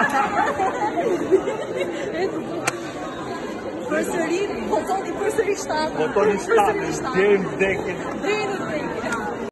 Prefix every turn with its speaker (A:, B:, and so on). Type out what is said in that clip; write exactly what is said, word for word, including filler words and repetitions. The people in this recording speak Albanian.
A: Përsëri, votoni përsëri shtatë.
B: Votoni shtatë, deri në vdekjen.
A: Deri në vdekje.